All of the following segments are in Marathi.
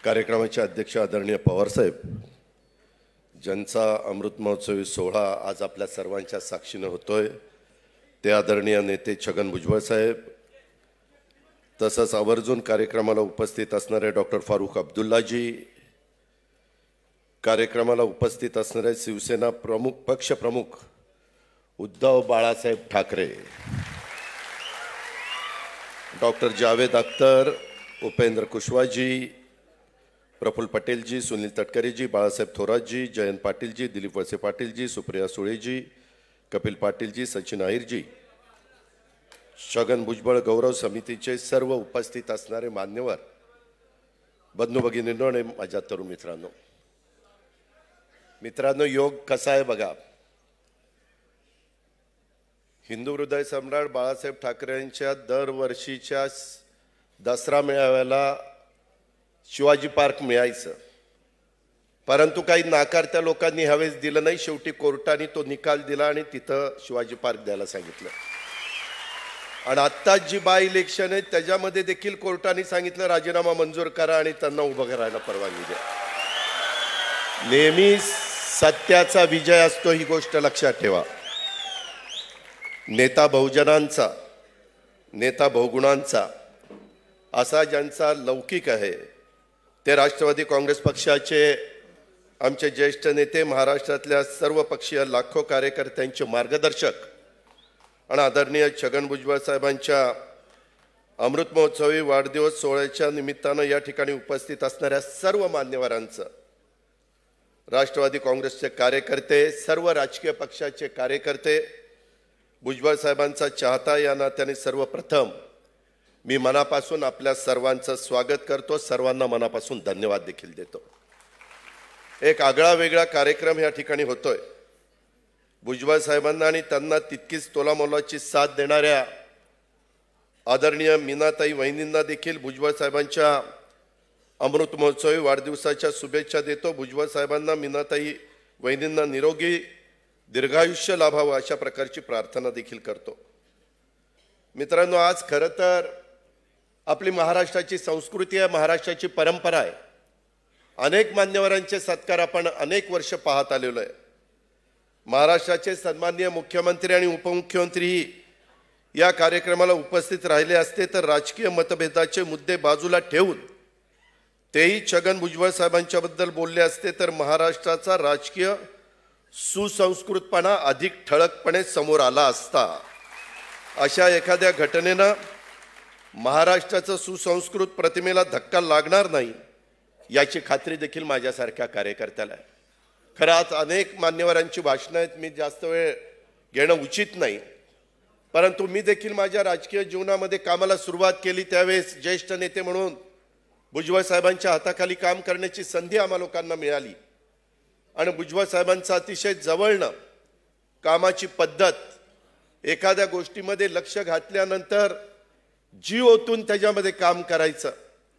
कार्यक्रमाचे अध्यक्ष आदरणीय पवारसाहेब, ज्यांचा अमृत महोत्सवी सोहळा आज आपल्या सर्वांच्या साक्षीने होतोय, ते आदरणीय नेते छगन भुजबळ साहेब, तसंच आवर्जून कार्यक्रमाला उपस्थित असणारे डॉक्टर फारुख अब्दुल्लाजी, कार्यक्रमाला उपस्थित असणारे शिवसेना प्रमुख पक्षप्रमुख उद्धव बाळासाहेब ठाकरे, डॉक्टर जावेद अख्तर, उपेंद्र कुशवाजी, प्रफुल्ल पटेलजी, सुनील तटकरेजी, बाळासाहेब थोरातजी, जयंत पाटीलजी, दिलीप वळसे पाटीलजी, सुप्रिया सुळेजी, कपिल पाटीलजी, सचिन अहिरजी, छगन भुजबळ गौरव समितीचे सर्व उपस्थित असणारे मान्यवर, बंधू भगिनींनो आणि माझ्या तरुण मित्रांनो, योग कसा आहे बघा. हिंदू हृदय सम्राट बाळासाहेब ठाकरे यांच्या दरवर्षीच्या दसरा मेळाव्याला शिवाजी पार्क मिळायचं, परंतु काही नाकारत्या लोकांनी ह्यावेळेस दिलं नाही. शेवटी कोर्टाने तो निकाल दिला आणि तिथं शिवाजी पार्क द्यायला सांगितलं. आणि आत्ताच जी बाय इलेक्शन आहे त्याच्यामध्ये देखील कोर्टाने सांगितलं राजीनामा मंजूर करा आणि त्यांना उभं करायला परवानगी द्या. नेहमी सत्याचा विजय असतो, ही गोष्ट लक्षात ठेवा. नेता बहुजनांचा, नेता बहुगुणांचा असा ज्यांचा लौकिक आहे ते राष्ट्रवादी काँग्रेस पक्षाचे आमचे ज्येष्ठ नेते, महाराष्ट्रातल्या सर्व पक्षीय लाखो कार्यकर्त्यांचे मार्गदर्शक आणि आदरणीय छगन भुजबळ साहेबांच्या अमृत महोत्सवी वाढदिवस सोहळ्याच्या निमित्तानं या ठिकाणी उपस्थित असणाऱ्या सर्व मान्यवरांचं, राष्ट्रवादी काँग्रेसचे कार्यकर्ते, सर्व राजकीय पक्षाचे कार्यकर्ते, भुजबळ साहेबांचा चाहता या नात्याने सर्वप्रथम मी मनापासून आपल्या सर्वांचं स्वागत करतो. सर्वांना मनापासून धन्यवाद देखील देतो. एक आगळा वेगळा कार्यक्रम या ठिकाणी होतोय. भुजबळ साहेबांना आणि त्यांना तितकीच तोलामोलाची साथ देणाऱ्या आदरणीय मीनाताई वहिनींना देखील भुजबळ साहेबांच्या अमृत महोत्सवी वाढदिवसाच्या शुभेच्छा देतो. भुजबळ साहेबांना, मीनाताई वहिनींना निरोगी दीर्घायुष्य लाभावं अशा प्रकारची प्रार्थना देखील करतो. मित्रांनो, आज खरं तर आपली महाराष्ट्राची संस्कृती आहे, महाराष्ट्राची परंपरा आहे. अनेक मान्यवरांचे सत्कार आपण अनेक वर्ष पाहत आलेलो आहे. महाराष्ट्राचे सन्माननीय मुख्यमंत्री आणि उपमुख्यमंत्री या कार्यक्रमाला उपस्थित राहिले असते तर राजकीय मतभेदाचे मुद्दे बाजूला ठेवून तेही छगन भुजबळ साहेबांच्याबद्दल बोलले असते तर महाराष्ट्राचा राजकीय सुसंस्कृतपणा अधिक ठळकपणे समोर आला असता. अशा एखाद्या घटनेनं महाराष्ट्राचं सुसंस्कृत प्रतिमेला धक्का लागणार नाही याची खात्री देखील माझ्यासारख्या कार्यकर्त्याला आहे. खरं आज अनेक मान्यवरांची भाषणं आहेत, मी जास्त वेळ घेणं उचित नाही, परंतु मी देखील माझ्या राजकीय जीवनामध्ये कामाला सुरुवात केली त्यावेळेस ज्येष्ठ नेते म्हणून भुजबळ साहेबांच्या हाताखाली काम करण्याची संधी आम्हा लोकांना मिळाली. आणि भुजबळ साहेबांचं अतिशय जवळनं कामाची पद्धत, एखाद्या गोष्टीमध्ये लक्ष घातल्यानंतर जीव ओतून त्याच्यामध्ये काम करायचं,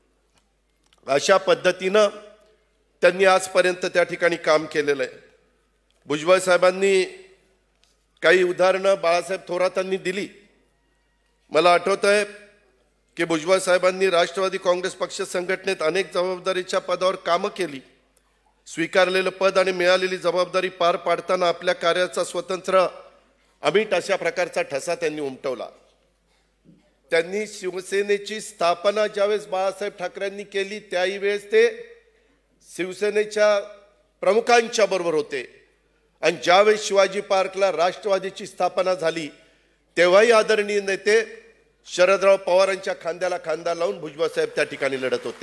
अशा पद्धतीनं त्यांनी आजपर्यंत त्या ठिकाणी काम केलेलं आहे. भुजबळ साहेबांनी काही उदाहरणं बाळासाहेब थोरातांनी दिली. मला आठवत आहे की भुजबळ साहेबांनी राष्ट्रवादी काँग्रेस पक्ष संघटनेत अनेक जबाबदारीच्या पदावर कामं केली. स्वीकारलेलं पद आणि मिळालेली जबाबदारी पार पाडताना आपल्या कार्याचा स्वतंत्र अमिट अशा प्रकारचा ठसा त्यांनी उमटवला. त्यांनी शिवसेनेची स्थापना ज्यावेळेस बाळासाहेब ठाकरेंनी केली त्याही वेळेस ते शिवसेनेच्या प्रमुखांच्या बरोबर होते. आणि ज्यावेळेस शिवाजी पार्कला राष्ट्रवादीची स्थापना झाली तेव्हाही आदरणीय नेते शरदराव पवारांच्या खांद्याला खांदा लावून भुजबळ साहेब त्या ठिकाणी लढत होते.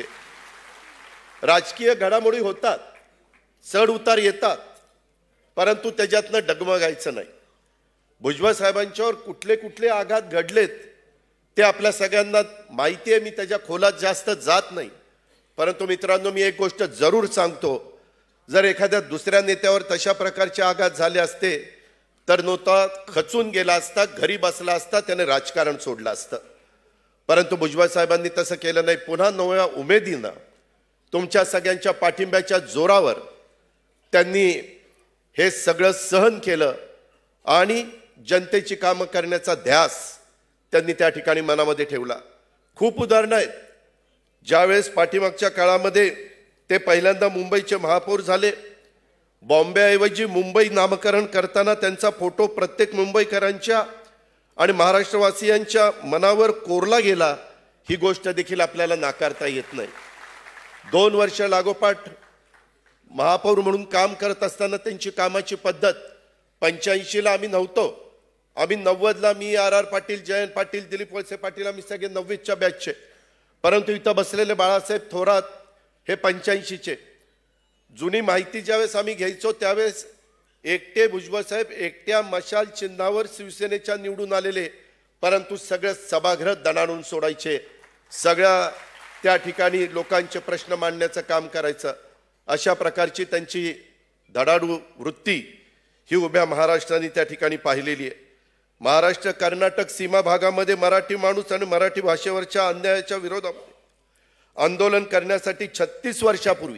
राजकीय घडामोडी होतात, चढ उतार येतात, परंतु त्याच्यातनं डगमगायचं नाही. भुजबळ साहेबांच्यावर कुठले कुठले आघात घडलेत ते आपल्या सगळ्यांना माहिती आहे, मी त्याच्या खोलात जास्त जात नाही. परंतु मित्रांनो, मी एक गोष्ट जरूर सांगतो, जर एखाद्या दुसऱ्या नेत्यावर तशा प्रकारचे आघात झाले असते तर नव्हता खचून गेला असता, घरी बसला असता, त्याने राजकारण सोडलं असतं. परंतु भुजबळ साहेबांनी तसं केलं नाही. पुन्हा नव्या उमेदीनं तुमच्या सगळ्यांच्या पाठिंब्याच्या जोरावर त्यांनी हे सगळं सहन केलं आणि जनतेची कामं करण्याचा ध्यास त्यांनी त्या ठिकाणी मनामध्ये ठेवला. खूप उदाहरणं आहेत. ज्यावेळेस पाठीमागच्या काळामध्ये ते पहिल्यांदा मुंबईचे महापौर झाले. बॉम्बेऐवजी मुंबई नामकरण करताना त्यांचा फोटो प्रत्येक मुंबईकरांच्या आणि महाराष्ट्रवासियांच्या मनावर कोरला गेला. ही गोष्ट देखील आपल्याला नाकारता येत नाही. 2 वर्ष लागोपाठ महापौर म्हणून काम करत असताना त्यांची कामाची पद्धत 85ला आम्ही नव्हतो. आम्ही 90ला मी RR पाटील, जयंत पाटील, दिलीप वळसे पाटील आम्ही सगळे 90च्या बॅचचे. परंतु इथं बसलेले बाळासाहेब थोरात हे 85चे. जुनी माहिती ज्यावेळेस आम्ही घ्यायचो त्यावेळेस एकटे भुजबळ साहेब एकट्या मशाल चिन्हावर शिवसेनेच्या निवडून आलेले, परंतु सगळे सभागृह दणाणून सोडायचे. सगळ्या त्या ठिकाणी लोकांचे प्रश्न मांडण्याचं काम करायचं. अशा प्रकारची त्यांची धडाडू वृत्ती ही उभ्या महाराष्ट्राने त्या ठिकाणी पाहिलेली आहे. महाराष्ट्र कर्नाटक सीमा भागामध्ये मराठी माणूस आणि मराठी भाषेवरच्या अन्यायाच्या विरोधात आंदोलन करण्यासाठी 36 वर्षापूर्वी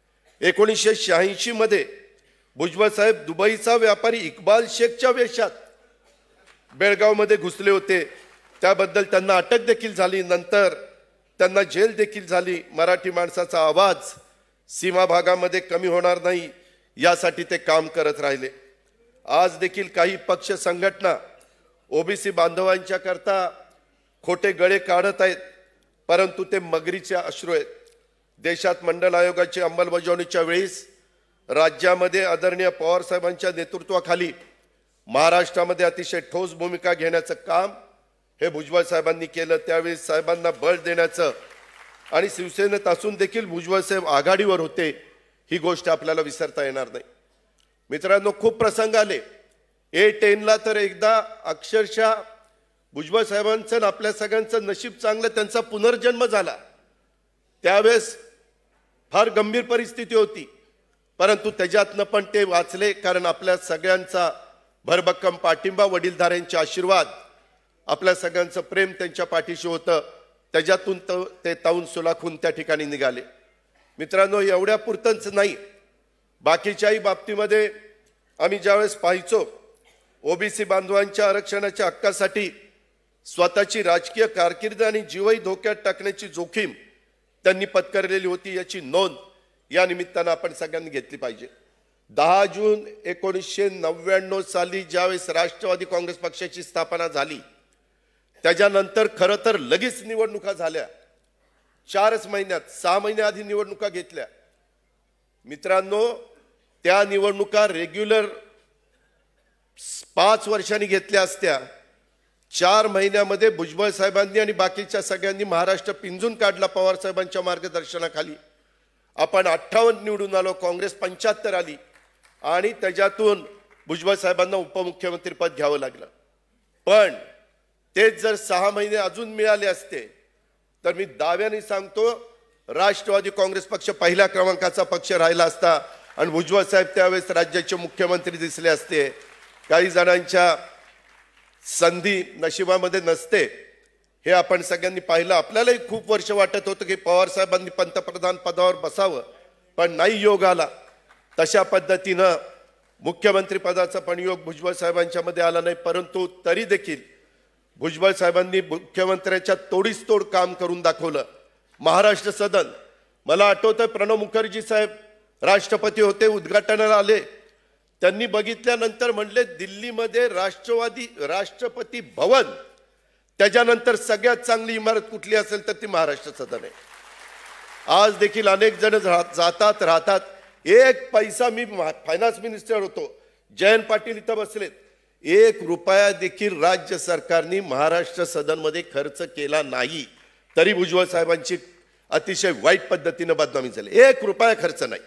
1986 मध्ये भुजबळ साहेब दुबईचा व्यापारी इक्बाल शेखच्या वेशात बेळगावमध्ये घुसले होते. त्याबद्दल त्यांना अटक देखील झाली, नंतर त्यांना जेल देखील झाली. मराठी माणसाचा आवाज सीमा भागामध्ये कमी होणार नाही यासाठी ते काम करत राहिले. आज देखील काही पक्ष संघटना ओबीसी बांधवांच्या करता खोटे गळे काढत आहेत, परंतु ते मगरीचे अश्रू आहेत. देशात मंडल आयोगाची अंमलबजावणीच्या वेळेस राज्यामध्ये आदरणीय पवार साहेबांच्या नेतृत्वाखाली महाराष्ट्रामध्ये अतिशय ठोस भूमिका घेण्याचं काम हे भुजबळ साहेबांनी केलं. त्यावेळी साहेबांना बळ देण्याचं आणि शिवसेनेत असून देखील भुजबळ साहेब आघाडीवर होते, ही गोष्ट आपल्याला विसरता येणार नाही. मित्रांनो, खूप प्रसंग आले. A10ला तर एकदा अक्षरशः भुजबळ साहेबांचं आपल्या सगळ्यांचं नशीब चांगलं, त्यांचा पुनर्जन्म झाला. त्यावेळेस फार गंभीर परिस्थिती होती, परंतु त्याच्यातनं पण ते वाचले, कारण आपल्या सगळ्यांचा भरभक्कम पाठिंबा, वडीलधाऱ्यांचे आशीर्वाद, आपल्या सगळ्यांचं प्रेम त्यांच्या पाठीशी होतं. त्याच्यातून ते ताऊन सुलाखून त्या ठिकाणी निघाले. मित्रांनो, एवढ्या पुरतंच नाही, बाकीच्याही बाबतीमध्ये आम्ही ज्यावेळेस पाहायचो ओबीसी बांधवांच्या आरक्षणाच्या हक्कासाठी स्वतःची राजकीय कारकीर्द आणि जीवही धोक्यात टाकण्याची जोखीम त्यांनी पत्करलेली होती, याची नोंद या निमित्तानं आपण सगळ्यांनी घेतली पाहिजे. 10 जून 1999 साली ज्यावेळेस राष्ट्रवादी काँग्रेस पक्षाची स्थापना झाली, त्याच्यानंतर खरं तर लगेच निवडणुका झाल्या. 4च महिन्यात 6 महिन्याआधी निवडणुका घेतल्या. मित्रांनो, त्या निवडणुका रेग्युलर 5 वर्षांनी घेतल्या असत्या. 4 महिन्यामध्ये भुजबळ साहेबांनी आणि बाकीच्या सगळ्यांनी महाराष्ट्र पिंजून काढला. पवार साहेबांच्या मार्गदर्शनाखाली आपण 58 निवडून आलो, काँग्रेस 75 आली आणि त्याच्यातून भुजबळ साहेबांना उपमुख्यमंत्री पद घ्यावं लागलं. पण तेच जर 6 महिने अजून मिळाले असते तर मी दाव्याने सांगतो राष्ट्रवादी काँग्रेस पक्ष पहिल्या क्रमांकाचा पक्ष राहिला असता आणि भुजबळ साहेब त्यावेळेस राज्याचे मुख्यमंत्री दिसले असते. काही जणांच्या संधी नशिबामध्ये नसते, हे आपण सगळ्यांनी पाहिलं. आपल्यालाही खूप वर्ष वाटत होतं की पवार साहेबांनी पंतप्रधान पदावर बसावं, पण नाही योग आला. तशा पद्धतीनं मुख्यमंत्री पदाचा पण योग भुजबळ साहेबांच्या मध्ये आला नाही. परंतु तरी देखील भुजबळ साहेबांनी मुख्यमंत्र्याच्या तोडीस तोड काम करून दाखवलं. महाराष्ट्र सदन, मला आठवतं प्रणव मुखर्जी साहेब राष्ट्रपती होते, उद्घाटनाला आले. त्यांनी बघितल्यानंतर म्हणले दिल्लीमध्ये राष्ट्रपती भवन, त्याच्यानंतर सगळ्यात चांगली इमारत कुठली असेल तर ती महाराष्ट्र सदन आहे. आज देखील अनेक जण जातात राहतात. 1 पैसा, मी फायनान्स मिनिस्टर होतो, जयंत पाटील इथं बसलेत, 1 रुपया देखील राज्य सरकारने महाराष्ट्र सदनमध्ये खर्च केला नाही, तरी भुजबळ साहेबांची अतिशय वाईट पद्धतीने बदनामी झाली. 1 रुपया खर्च नाही,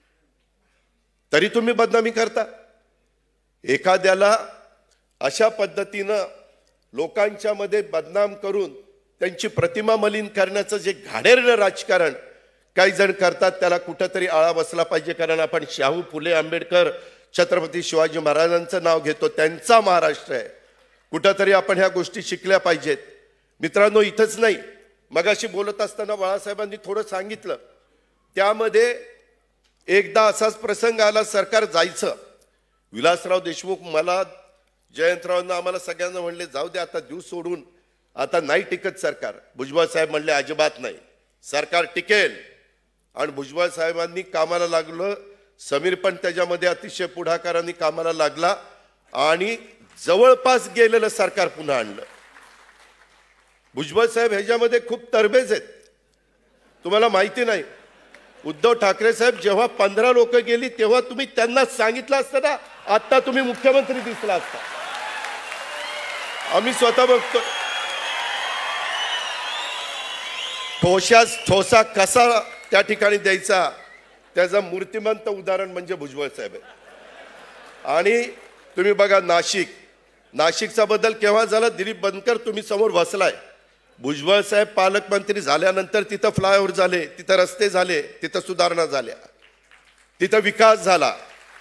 तरी तुम्ही बदनामी करता. एखाद्याला अशा पद्धतीनं लोकांच्या मध्ये बदनाम करून त्यांची प्रतिमा मलिन करण्याचं जे घाणेरडं राजकारण काही जण करतात, त्याला कुठंतरी आळा बसला पाहिजे. कारण आपण शाहू फुले आंबेडकर छत्रपती शिवाजी महाराजांचं नाव घेतो, त्यांचा महाराष्ट्र आहे. कुठंतरी आपण ह्या गोष्टी शिकल्या पाहिजेत. मित्रांनो, इथंच नाही, मगाशी बोलत असताना बाळासाहेबांनी थोडं सांगितलं, त्यामध्ये एकदा असाच प्रसंग आला, सरकार जायचं. विलासराव देशमुख मला, जयंतरावांना, आम्हाला सगळ्यांना म्हणले जाऊ दे आता, दिवस सोडून आता नाही टिकत सरकार. भुजबळ साहेब म्हणले अजिबात नाही, सरकार टिकेल. आणि भुजबळ साहेबांनी कामाला लागलं. समीर पण त्याच्यामध्ये अतिशय पुढाकाराने कामाला लागला आणि जवळपास गेलेलं सरकार पुन्हा आणलं. भुजबळ साहेब ह्याच्यामध्ये खूप तरबेज आहेत. तुम्हाला माहिती नाही, उद्धव ठाकरे साहेब जेव्हा 15 लोक गेली तेव्हा तुम्ही त्यांना सांगितलं असतं ना, आता तुम्ही मुख्यमंत्री दिसला असता. आम्ही स्वतः बघतो ठोसा कसा त्या ठिकाणी द्यायचा, त्याचं मूर्तिमंत उदाहरण म्हणजे भुजबळ साहेब आहे. आणि तुम्ही बघा नाशिकचा बदल केव्हा झाला? दिलीप बनकर तुम्ही समोर बसलाय. भुजबळ साहेब पालकमंत्री झाल्यानंतर तिथं फ्लायओव्हर झाले, तिथं रस्ते झाले, तिथं सुधारणा झाल्या, तिथं विकास झाला.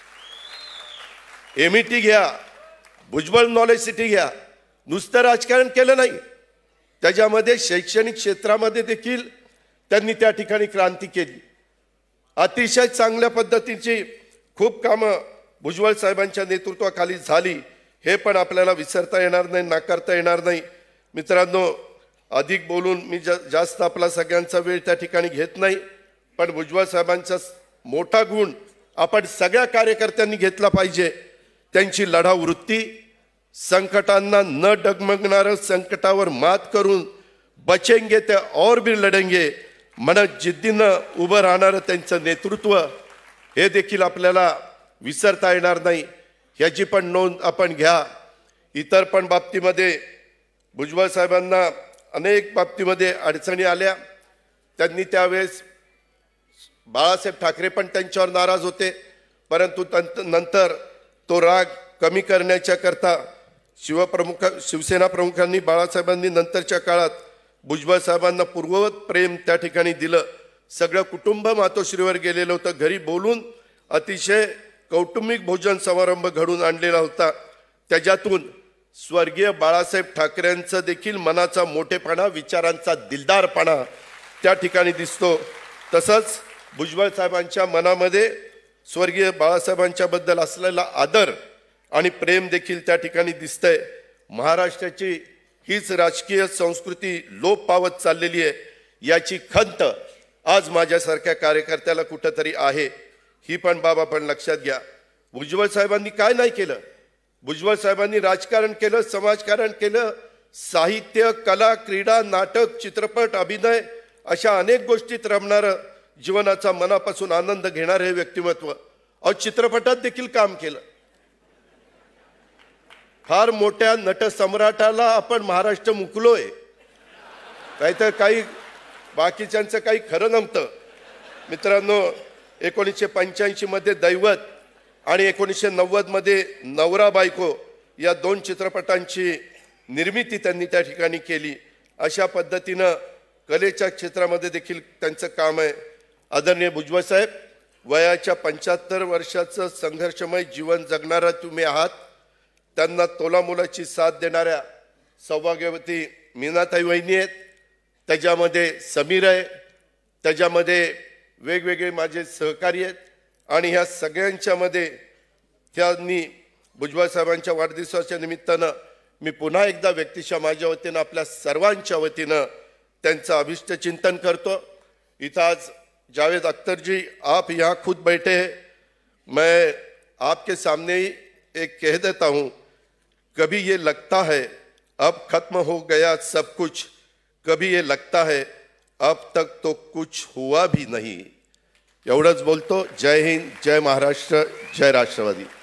एमईटी घ्या, भुजबळ नॉलेज सिटी घ्या. नुसतं राजकारण केलं नाही, त्याच्यामध्ये शैक्षणिक क्षेत्रामध्ये देखील त्यांनी त्या ठिकाणी क्रांती केली. अतिशय चांगल्या पद्धतीची खूप कामं भुजबळ साहेबांच्या नेतृत्वाखाली झाली. हे पण आपल्याला विसरता येणार नाही, नाकारता येणार नाही. मित्रांनो, अधिक बोलून मी जास्त आपला सगळ्यांचा वेळ त्या ठिकाणी घेत नाही, पण भुजबळ साहेबांचा मोठा गुण आपण सगळ्या कार्यकर्त्यांनी घेतला पाहिजे. त्यांची लढाऊ वृत्ती, संकटांना न डगमगणारं, संकटावर मात करून बचेंगे ते और भी लढेंगे म्हणत जिद्दीनं उभं राहणारं त्यांचं नेतृत्व, हे देखील आपल्याला विसरता येणार नाही. ह्याची पण नोंद आपण घ्या. इतर पण बाबतीमध्ये भुजबळ साहेबांना अनेक बाबतीमध्ये अडचणी आल्या. त्यांनी त्यावेळेस बाळासाहेब ठाकरे पण त्यांच्यावर नाराज होते, परंतु नंतर तो राग कमी करण्याच्या करता शिवसेना प्रमुखांनी, बाळासाहेबांनी नंतरच्या काळात भुजबळ साहेबांना पूर्ववत प्रेम त्या ठिकाणी दिलं. सगळं कुटुंब मातोश्रीवर गेलेलं होतं. घरी बोलून अतिशय कौटुंबिक भोजन समारंभ घडून आणलेला होता. त्याच्यातून स्वर्गीय बाळासाहेब ठाकरेंचं देखील मनाचा मोठेपणा, विचारांचा दिलदारपणा त्या ठिकाणी दिसतो. तसंच भुजबळ साहेबांच्या मनामध्ये स्वर्गीय बाळासाहेबांच्या बद्दल असलेला आदर आणि प्रेम देखील त्या ठिकाणी दिसतंय. महाराष्ट्राची हीच राजकीय संस्कृती लोप पावत चाललेली आहे, याची खंत आज माझ्यासारख्या कार्यकर्त्याला कुठंतरी आहे. ही पण बाब आपण लक्षात घ्या. भुजबळ साहेबांनी काय नाही केलं? भुजबळ साहेबांनी राजकारण केलं, समाजकारण केलं, साहित्य, कला, क्रीडा, नाटक, चित्रपट, अभिनय अशा अनेक गोष्टीत रमणारं, जीवनाचा मनापासून आनंद घेणारं हे व्यक्तिमत्व. अहो, चित्रपटात देखील काम केलं. फार मोठ्या नटसम्राटाला आपण महाराष्ट्र मुकलोय. नाहीतर काही बाकीच्यांचं काही खरं नव्हतं. मित्रांनो, 1985 मध्ये दैवत आणि 1990 मध्ये नवरा बायको या 2 चित्रपटांची निर्मिती त्यांनी त्या ठिकाणी केली. अशा पद्धतीनं कलेच्या क्षेत्रामध्ये देखील त्यांचं काम आहे. आदरणीय भुजबळ साहेब, वयाच्या 75 वर्षाचं संघर्षमय जीवन जगणारा तुम्ही आहात. त्यांना तोलामोलाची साथ देणाऱ्या सौभाग्यवती मीनाताई वहिनी आहेत, त्याच्यामध्ये समीर आहे, त्याच्यामध्ये वेगवेगळे माझे सहकारी आहेत. आणि ह्या सगळ्यांच्यामध्ये त्यांनी भुजबळ साहेबांच्या वाढदिवसाच्या निमित्तानं मी पुन्हा एकदा व्यक्तिशः माझ्या वतीनं, आपल्या सर्वांच्या वतीनं त्यांचं अभिष्ट चिंतन करतो. इथं आज जावेद अख्तर जी, आप यहाँ खुद बैठे हैं, मैं आपके सामने ही एक कह देता हूँ, कभी ये लगता है अब खत्म हो गया सब कुछ, कभी ये लगता है अब तक तो कुछ हुआ भी नहीं. एवढंच बोलतो. जय हिंद, जय महाराष्ट्र, जय राष्ट्रवादी.